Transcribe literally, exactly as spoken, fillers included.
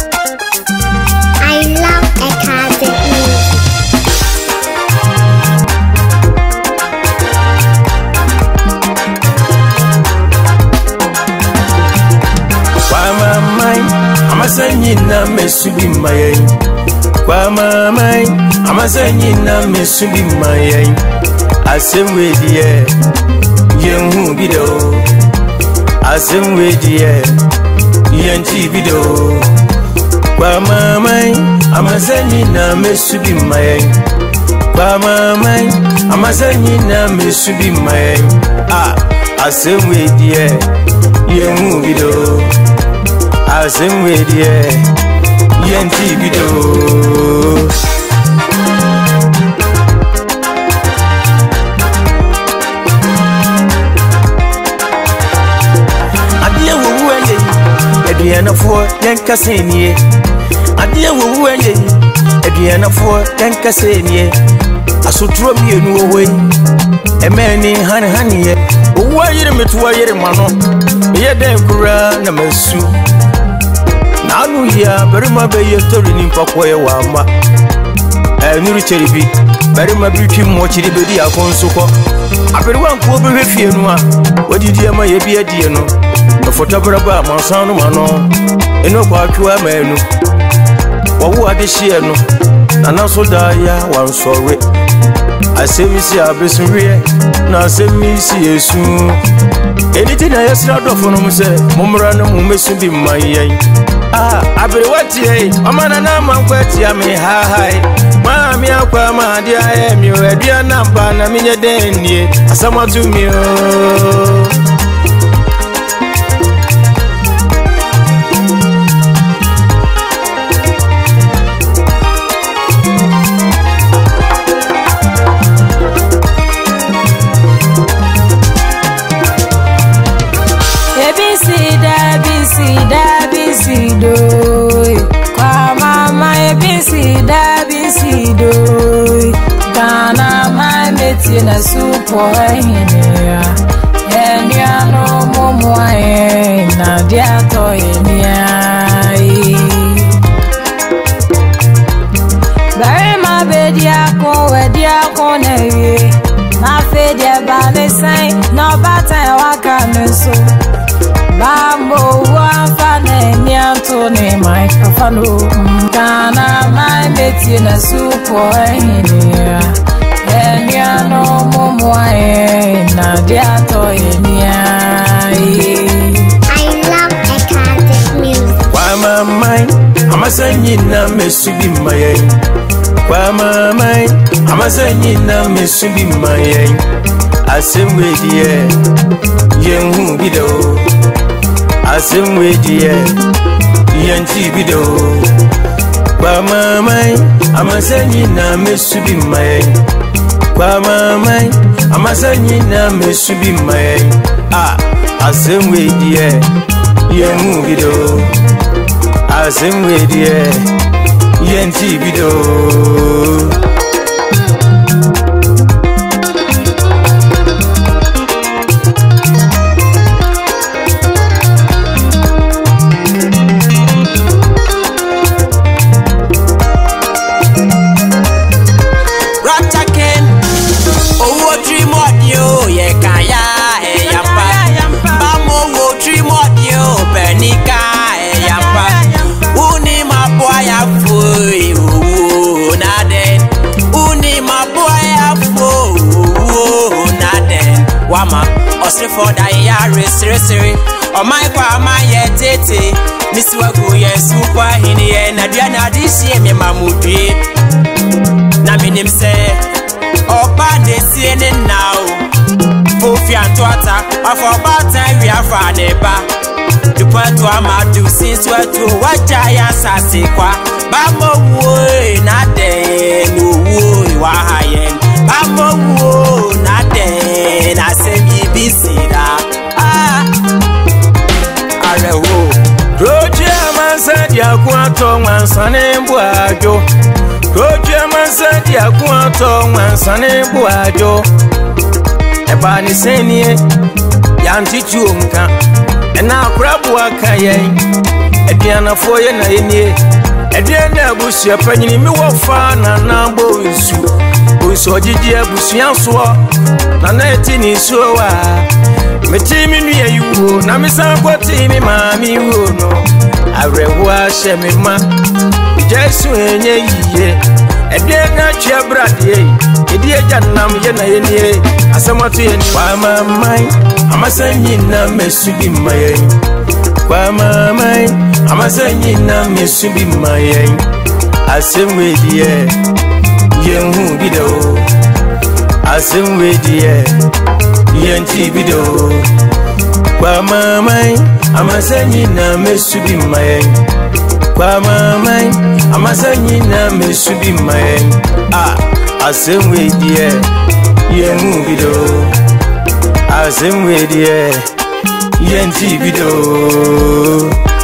I love academic music. Kwamang, I'm a singing na mesubi my Kwamang, I'm a singing na mesubi my I sing with the young widow. I sing with the young widow. Kwamang, I'm a singing na mesubi my Kwamang, I'm a singing na mesubi my Ah, I sing with the young widow. I sing with the young widow. Adriana for Yankasenie. Adia will wear ye. Adriana for Yankasenie. I so throw me a new way. A man in honey honey. Why you met why you mano? Yet then Kura Namasu. Now we are very much by your story in Papoya Wama. A new cherry, very much between watching the baby Afonso. I very one poor baby. What did you my be a dear no? A photographer, my son, Mano, and no Quatua Menu. What were the sheer no? And also die one sorry. I say, Miss Abbessery, now say, Miss soon. Anything I asked out of him, say, Momorana, Mumessu be my eye. Ah, I be what ye, a man and I'm quite yammy high. Mammy, Aquama, dear, I am you, a dear number, and I mean a day, as someone to me. In a super here, and ya no more na dia toy Bury my bed, ya go where dia corner. My fed ya bally sign, no batter, I can so. Bambo, one fan, and yam to name my cafano. Gana, my bed in a super here. And ya no more na dia toy I love academic music. Kwamang, I'm a singing na mesubi my Kwamang, I'm a singing na mesubi my I sing with the young widow. I sing with the young widow. Kwamang, I'm a singing na mesubi my Kwamang, I'm a singing na mesubi my Ah, I sing with the young widow. I sing with the young widow. For the year, siri, or my Kwamang yet, tete, Miss Wago, yes, super in the end, Adriana, this year, me mamudi. Naminim say, oh, bad they see it now. Fofia and Twata, or for about time we are for a neighbor. The point to Amadu since we're to what giants are sequa. Bambo, woe, not then, no woe, Wahayan. Bambo, woe, not then, I say, E B I. Ah, Arewo. Roger man said, Yaquato, one son and Buajo. Roger man said, Yaquato, one son and Buajo. A bani senior, Yanti Chunka, and now crab work. Ediana for ye na ye Ediana busia panyini mi wo fa na na bo nsu Onso jiji abusia so na na eti ni so wa Meti mi nu ye yu na mi san kwoti mi ma mi wo no Arewa she mi ma Jesu enye yiye Ediana twa brade Edi eja nam ye na ye ni Asamatu ye ni Kwamang amasanyi na mesubi maye Kwamang amasanyi na mesubi maye Asemwe die yenhu bido Asemwe die yenti bido Kwamang amasanyi na mesubi maye Kwamang amasanyi na mesubi maye Ah asemwe die yenhu bido Asemwe die yenti bido